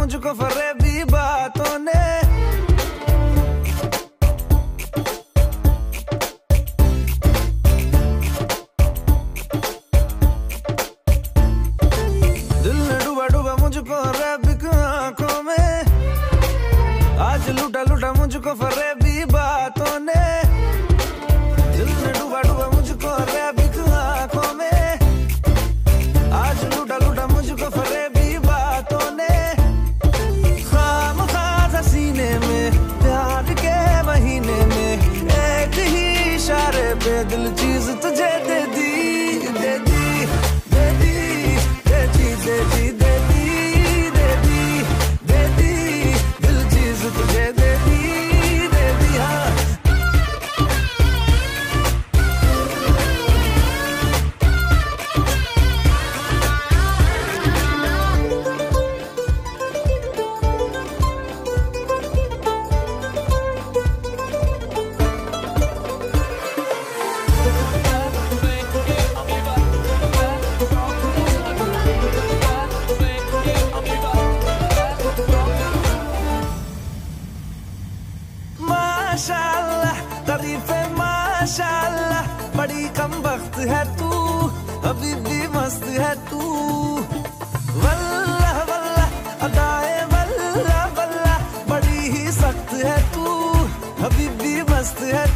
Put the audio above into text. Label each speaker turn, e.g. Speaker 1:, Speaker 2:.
Speaker 1: मुझको फरेबी बातों ने। दिल ने डूबा डूबा मुझको रैबिक आंखों में। आज लूटा लूटा मुझको फरेबी बातों ने। दिल ने डूबा डूबा मुझको रैबिक आंखों में। आज लूटा लूटा मुझको फरेबी बातों ने। खामखा सीने में प्यार के महीने में एक ही इशारे पे दिल चीज तुझे दे दी, दे दी, दे दी, दे दी, दे दी, दे दी, दे दी, दे दी, दिल चीज तुझे दे दी, दे दी। हाँ माशाअल्लाह, तारीफ है माशाअल्लाह, बड़ी कम वक्त है तू, अभी भी मस्त है तू। वल्लाह वल्लाह, अदाए वल्लाह वल्लाह, बड़ी ही सख्त है तू, अभी भी मस्त है